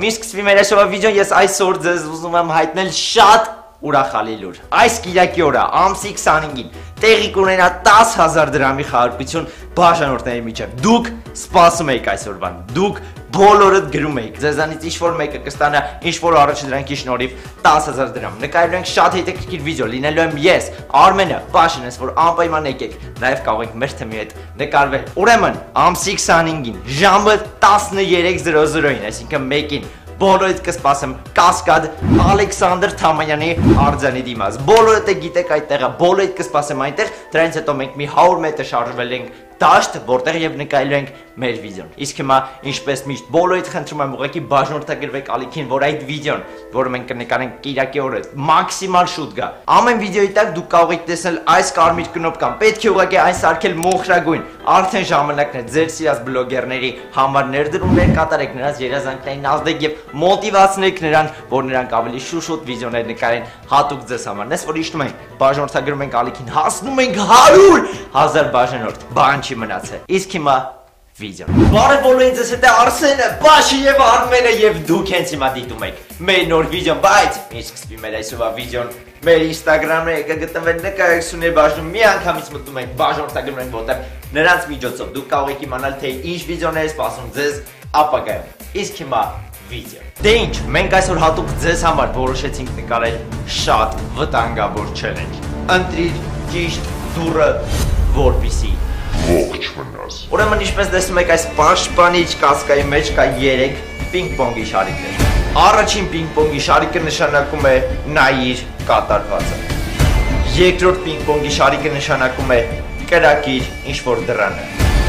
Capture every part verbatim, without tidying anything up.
Մի սկսվի մեր այսօրվա վիդեոն, ես այսօր ձեզ ուզում եմ հայտնել շատ ուրախալի լուր։ Այս կիրակի օրը ամսի քսանհինգին տեղի կունենա տասը հազար դրամի խաղարկություն բաժանորդների միջև։ Դուք սպասում եք այսօրվան, դուք բոլորդ գրում եք, ձեզանից ինչ-որ մեկը կստանա ինչ-որ առաջադրանքի շնորհիվ տասը հազար դրամ։ Նկարելու ենք շատ հետաքրքիր վիդեո, լինելու եմ ես, Արմենը, Պաշինս, որ անպայման եկեք, նաև կարող եք մեր թիմի հետ նկարվել։ Ուրեմն, ամսի քսանհինգին, ժամը տասներեք զրո զրոին, այսինքն մեկին բոլորդ կսպասեմ Կասկադ Ալեքսանդր Թամանյանի արձանի դիմաց։ Բոլորդ գիտեք այդ տեղը, բոլորդ կսպասեմ այնտեղ, դրանից հետո մենք մի հարյուր մետր շարժվել ենք դաշտ, որտեղ եւ նկարելու ենք մեր վիդեոն։ Իսկ հիմա, ինչպես միշտ, բոլորիդ խնդրում եմ ուղղակի բաժանորդագրվեք ալիքին, որ այդ վիդեոն, որը մենք կնկարենք կիրակի օրը, մաքսիմալ շուտ գա։ Ամեն վիդեոյի տակ դուք կարող եք տեսնել այս կարմիր կնոպկան։ Պետք է ուղղակի այն սարքել մոխրագույն։ Արդեն ժամանակն է ձեր սիրած բլոգերների համար ներդրումներ կատարեք, նրանց երազանքներին ազդեք եւ մոտիվացնեք նրան, որ նրանք ավելի շուշոտ վիդեոներ նկարեն հատուկ ձեզ համար։ Նես որ իշտում ենք, բաժանորդագրում ենք ալիքին, հասնում ենք հարյուր հազար բաժանորդ։ Բան չի մնացել։ Իսկ հիմա վիդեոն։ Բարև բոլորին, ձեզ հետ է Արսենը, Պաշի եւ Արմենը եւ դուք հենց հիմա դիտում եք մեր նոր վիդեոն, բայց ինչ սկսվի մեր այսօրվա վիդեոն, մեր Instagram-ը կգտնվեն նկարությունների բաժնում, մի անգամից մտնում ենք բաժանորդագրում ենք, որտեղ նրանց միջոցով դուք կարող եք իմանալ թե ինչ վիդեոներ է սպասում ձեզ ապագայում։ Իսկ հիմա վիդեո։ Դե ինչ, մենք այսօր հատուկ ձեզ համար որոշեցինք նկարել շատ վտանգավոր challenge։ Ընտրիր ճիշտ դուռը, որպեսզի ողջ մնաս։ Ուրեմն ինչպես տեսնում եք, այս պաշտպանիչ կասկայի մեջ կա երեք պինգ-պոնգի շարիկներ։ Առաջին պինգ-պոնգի շարիկը նշանակում է նայիր կատարվածը։ Երկրորդ պինգ-պոնգի շարիկը նշանակում է կրակիր ինչ-որ դռանը։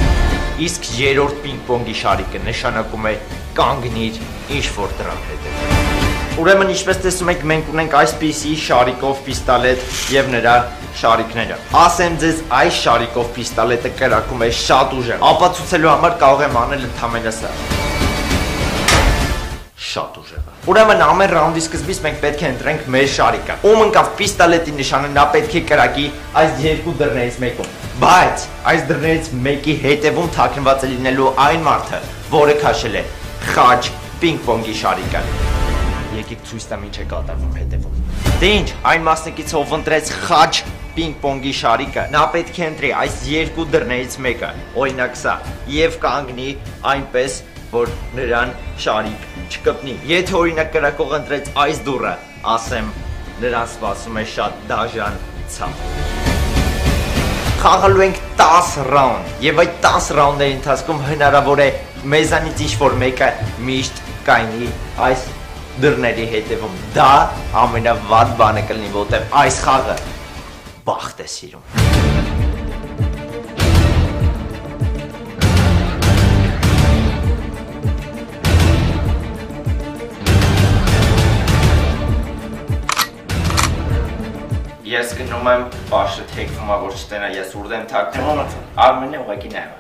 Իսկ երրորդ պինգ-պոնգի շարիկը նշանակում է կանգնիր ինչ-որ դռան հետևում։ Ուրեմն ինչպես տեսնում եք, մենք ունենք այսպիսի շարիկով պիստոլետ եւ նրա շարիկները։ Ասեմ ձեզ, այս շարիկով պիստոլետը կրակում է շատ ուժեղ։ Ապացուցելու համար կարող եմ անել ընդհանրապես սա։ Շատ ուժեղ է։ Ուրեմն ամեն ռաունդի սկզբից մենք պետք է ընտրենք մեր շարիկը։ Ում ընկավ պիստոլետի նշանը, նա պետք է կրակի այս երկու դռներից մեկում։ Բայց այս դռներից մեկի հետևում թաքնված է լինելու այն մարդը, որը քաշել է խաչ պինգ-պոնգի շարիկը։ Եկեք ցույց տամ ինչ է կատարվում հետևում։ Դե ինչ, այն մասնակից ով ընտրեց խաչ պինգ-պոնգի շարիկը, նա պետք է ընտրի այս երկու դռներից մեկը, օրինակ սա, եւ կանգնի այնպես, որ նրան շարիկ չկպնի։ Եթե օրինակ կրակող ընտրեց այս դուռը, ասեմ, նրան սպասում է շատ դաժան ցավ։ Խաղալու ենք տասը ռաունդ, եւ այդ տասը ռաունդների ընթացքում հնարավոր է մեզանից ինչ-որ մեկը միշտ կայնի այս դռների հետևում։ Դա ամենավատ բանը կլինի, որտեղ այս խաղը բախտ է սիրում։ Ես գնում եմ, Պաշը թեքվում է, որ չտենա, ես ուրդ եմ թաքնում, Արմենը ուղղակի նայում։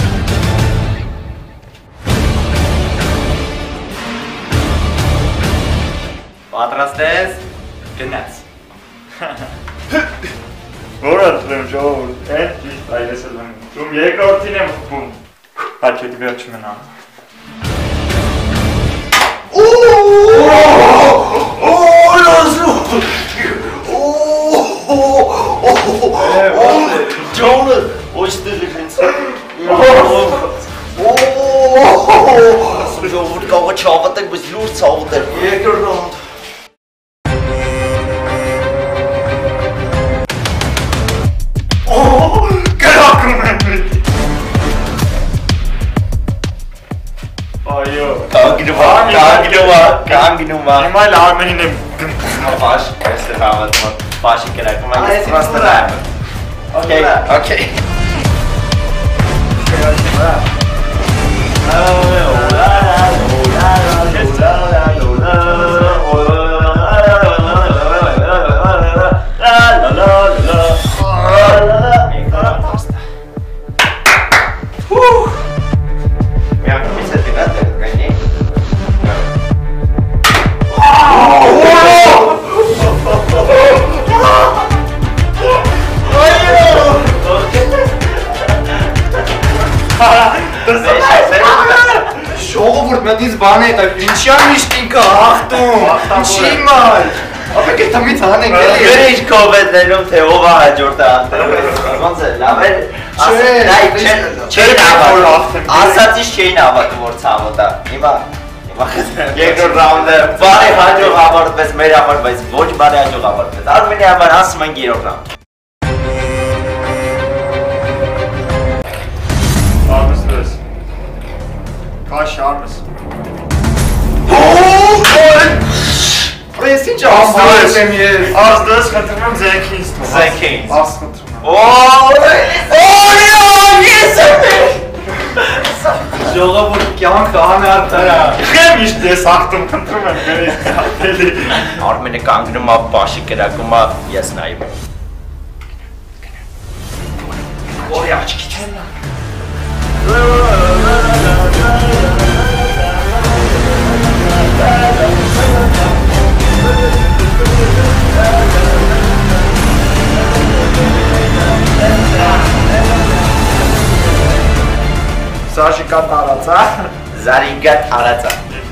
Պատրաստ ես, գնաց։ Որ ատլեմ ժողովուրդ, է, ճիշտ այլես էլ եմ, դում երկրորդին եմ խփում, հաչետի վերջ մնամ։ Ջոնը, ոչտեղ է հենց։ Ժողովուրդ կարող է չավատեք, բայց լուր ցավոտել։ Երկրորդ ռաունդ։ Կրակում եմ պետք։ Այո։ Կանգնում է, կանգնում է, կանգնում է։ Հիմա էլ Արմենին եմ գմպում։ Պաշ, ես է հավատում, Պաշի կրակում է, ես պրաստը նայում։ Okay, okay. Ժողովուրդ մտից բան է, դա ինչի Շան միշտինքա հաղթում, ինչի մար։ Ապեք է թմից հանենք էլի։ Գրեիչ կովետներում, թե ով է հաջորդը հաղթում, ոնց է, լավ էր, ասացիս չէին հավատում, որ ցավոտա, հիմա, երկրորդ ռաունդը բարի հաջող ավարտվեց մեր համար, բայց ոչ բարի հաջող ավարտվեց, Արմենի համար ասում ենք երրորդ ռաունդ։ Արմս դրես, կաշ արմս։ Ես ինչ ասում եմ ես։ Ազդես խնդրում եմ զենքի ինձ թող։ Զենքի ինձ։ Աս խնդրում եմ։ Օ՜յ, ես եմ։ Ժողովուրդ կյանքը անարդարա։ Խեմ իշտ ես աղթում խնդրում եմ գրեիչ կատելի։ Արմենը կանգնում է, բաշի կրակում է, ես նայում եմ։ Որի աչքի չեն նա։ Սաշիկա տարածա։ Զարինգա տարածա։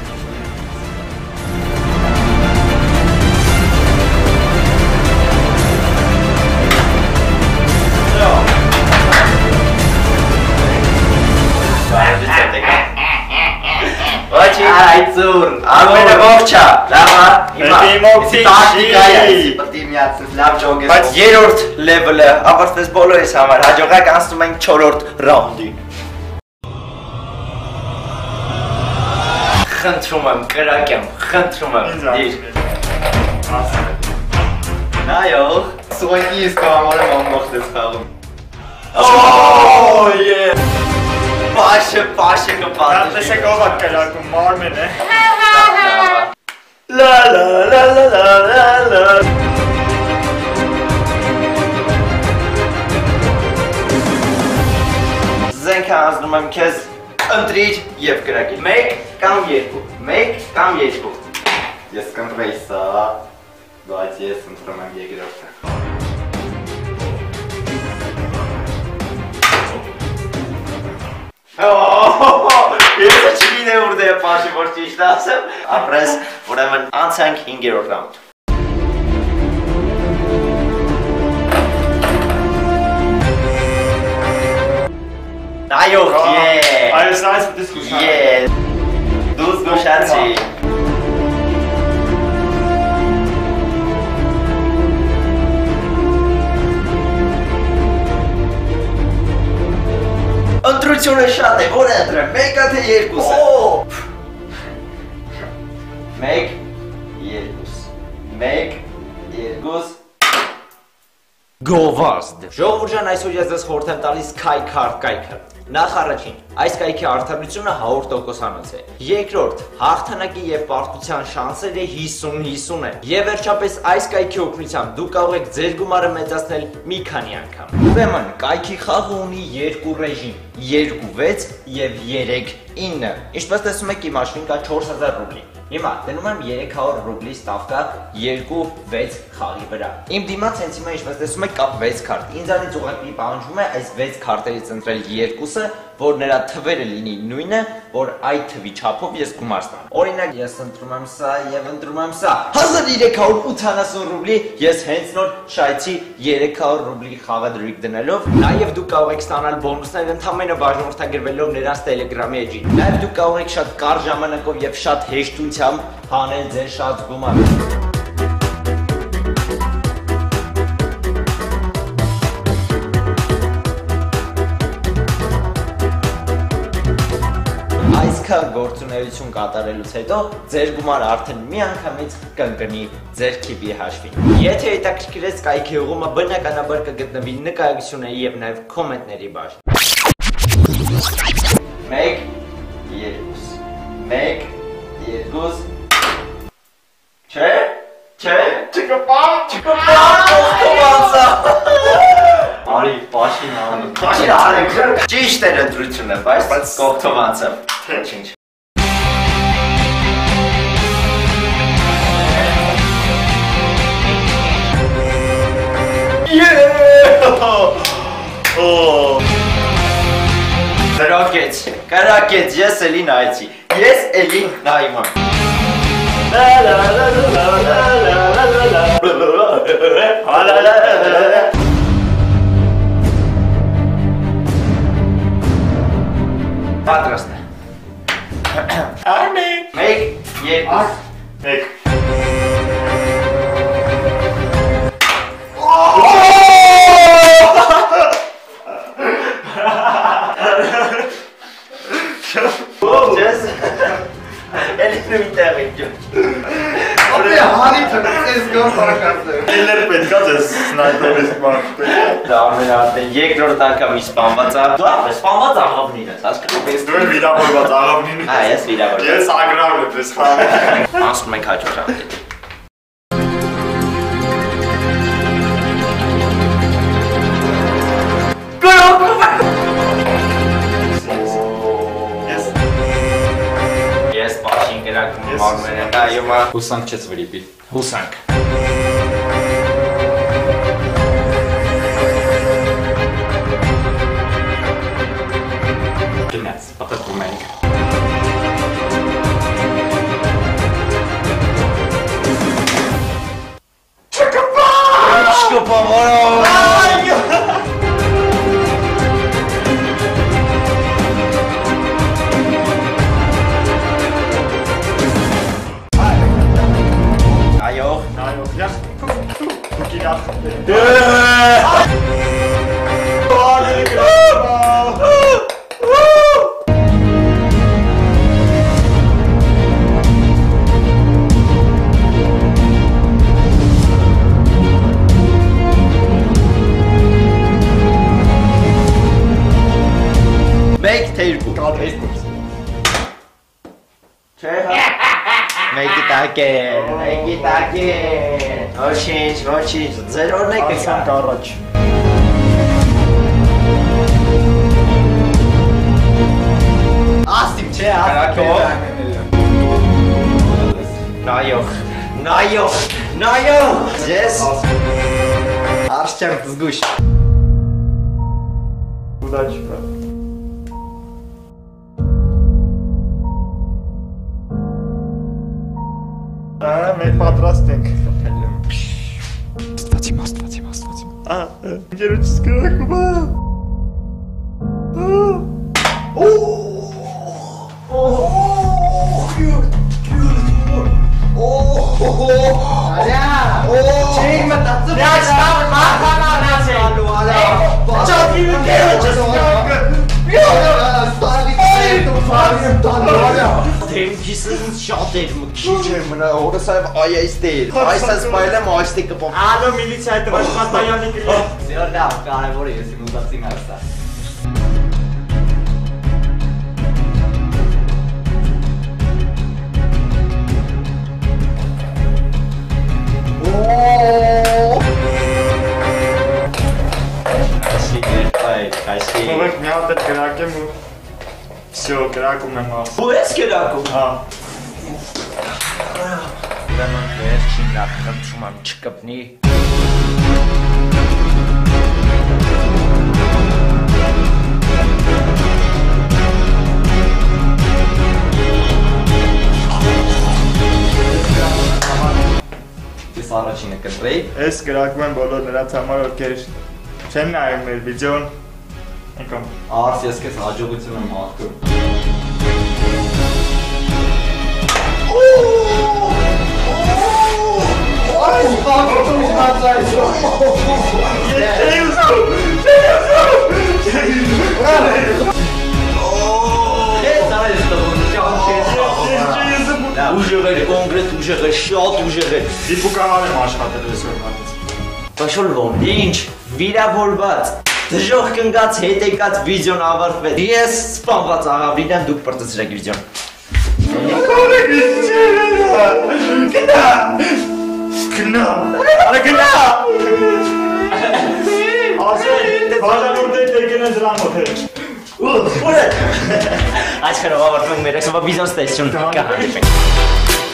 Այցուր, Արմենը ողջա, լավա, հիմա, իսի տակտիկա է, իսի պտի միացնես, լավ ջոգ ես։ Բայց երորդ լևելը ավարտվեց բոլորիս համար, հաջողակ անցնում ենք չորրորդ ռաունդին։ Խնդրում եմ, կրակ եմ, խնդրում եմ, դիր։ Նայող, Սուղակի ես կամարեմ ամբողջ ես խաղում։ Օ, եե։ Պաշը, պաշը կպատժի։ Տեսեք ով է կրակում, Մարմեն է։ Լա լա լա լա լա լա լա։ Զենքը անձնում եմ քեզ ընտրիր և կրակի։ Մեկ կամ երկու, մեկ կամ երկու։ Ես կընտրեի սա, բայց ես ընտրում եմ երկրորդը։ Եսը չգին է ուրդ է պաշի որ ճիշտ ասեմ, ապրես, ուրեմն անցանք հինգերորդ ռաունդ։ Նայող, ե։ Այս այս պտիս կուշան։ Ե, դուզ գուշացի։ Ընտրությունը շատ է, որ է ընտրեմ, մեկը թե երկուսը։ Մեկ, երկուս, մեկ, երկուս, գովազդ։ Ժողովուրդ ջան, այսօր ես ձեզ խորհուրդ եմ տալիս Sky Card կայքը։ Նախ առաջին, այս կայքի արդարությունը հարյուր տոկոսանոց է։ Երկրորդ, հաղթանակի եւ պարտության շանսերը հիսուն հիսուն են։ Եվ վերջապես այս կայքի օգնությամբ դուք կարող եք ձեր գումարը մեծացնել մի քանի անգամ։ Ուրեմն, կայքի խաղը ունի երկու ռեժիմ՝ երկու վեց եւ երեք ինը։ Ինչպես տեսնում եք, իմ հաշվին կա չորս հազար ռուբլի։ Հիմա դնում եմ երեք հարյուր ռուբլի ստավկա երկու վեց խաղի վրա։ Իմ դիմաց հենց հիմա ինչպես տեսնում եք կա վեց քարտ։ Ինձանից ուղղակի պահանջվում է այս վեց քարտերից ընտրել երկուսը, որ նրա թվերը լինի նույնը, որ այդ թվի չափով ես գումար ստանամ։ Օրինակ ես ընտրում եմ սա եւ ընտրում եմ սա։ հազար երեք հարյուր ութանասուն ռուբլի ես հենց նոր շայցի երեք հարյուր ռուբլի խաղադրույք դնելով, նաեւ դուք կարող եք ստանալ բոնուսներ ընդամենը բաժանորդագրվելով նրանց Telegram-ի էջին։ Նաեւ դուք կարող եք շատ կարճ ժամանակով եւ շատ հեշտությամբ հանել ձեր շատ գումարը։ Այսքան գործունեություն կատարելուց հետո ձեր գումարը արդեն մի անգամից կընկնի ձեր քիվի հաշվին։ Եթե հետաքրքրեց կայքի ուղումը, բնականաբար կգտնվի նկարագրությունների եւ նաեւ կոմենտների բաժնում։ Մեկ, երկուս, մեկ, երկուս, չէ, չէ, չկպամ, չկպամ, ողտովածա։ Արի, պաշին անում, պաշին անենք, ճիշտ էր ընտրությունը, բայց կողթով անցավ, թե չինչ։ Կրակեց, կրակեց, ես էլի նայեցի, ես էլի նայում եմ։ Պատրաստ է։ Արմեն։ Մեկ, երկու։ Մեկ։ Ո՞վ ես։ Էլի նույն տեղ եք ջան։ Ապե հարի թնես գոր փակացել։ Էլեր պետք է ձեզ սնայպերից մարդը։ Դա ամենատեն երկրորդ անգամ սպանված է։ Դու ապես սպանված աղավնին ես, հասկանում ես։ Դու վիրավորված աղավնին։ Հա, ես վիրավորված։ Ես ագրավն եմ ես խաղը։ Ասում ենք հաջորդ անգամ։ Ես պաշին կրակում մարմեն եմ, այոմա Հուսանք չես վրիպի։ հուսանք։ Գնաց, պատտվում ենք։ Շկոպավորով։ Այո։ Այո, ես դու գիտես։ Մեկ թե երկու։ Չէ՞ հա։ Մեկի տակ է, մեկի տակ է։ Ոչինչ, ոչինչ, ձերորն է կգա։ Առաջ։ Աստիպ չէ, Նայող, նայող, նայող։ Ես Արշչանք զգուշ։ Удачка։ Ահա, մենք պատրաստ ենք։ Ստացիմ, ստացիմ, ստացիմ։ Ահա, ինքերուց կրակում է։ Չէի մտածում։ Ես տամ մահկանանաց է։ Ճակի Դեմքիս ինձ շատ էր մքիչ էր մնա, հորս այվ այայս դեր, այս այս բայլեմ այս դե կպով։ Ալո, միլիցիա այդ ռաշպատայանի կրի։ Սեր լավ, կարևոր է, ես ուզածին հաստա։ Թողեք մի հատ այդ կրակեմ ու всё, կրակում եմ ասում։ Ու ես կրակում։ Հա։ Ուրեմն վերջին լավ խնդրում եմ չկպնի։ Ես առաջինը կտրեի։ Ես կրակում եմ բոլոր նրանց համար, ովքեր չեն նայում մեր վիդեոն։ Եկամ։ Արս ես քեզ հաջողություն եմ աղթում։ Այս բաղորդում հացայց։ Չէի ուզում, չէի ուզում։ Ես արել ստողում, Չէի ուզում։ ուժեղ էր, կոնկրետ ուժեղ էր, շատ ուժեղ էր։ Դիպուկահար եմ աշխատել այսօր մատից։ Բաշոլվում, ինչ, վիրավորված, դժող կնգած, հետ եկած վիդեոն ավարտվեց։ Ես սպանված աղավրին եմ, դուք պրծեցրեք վիդեոն։ Կորեք ինձ չերելա։ Գնա։ Գնա։ Արա գնա։ Ասել, բաժանորդել եկեն են դրան մոտ է։ Ուր է։ Այս խրով ավարտվենք մեր այսօրվա վիդեոն ստեսություն կհանդիպենք։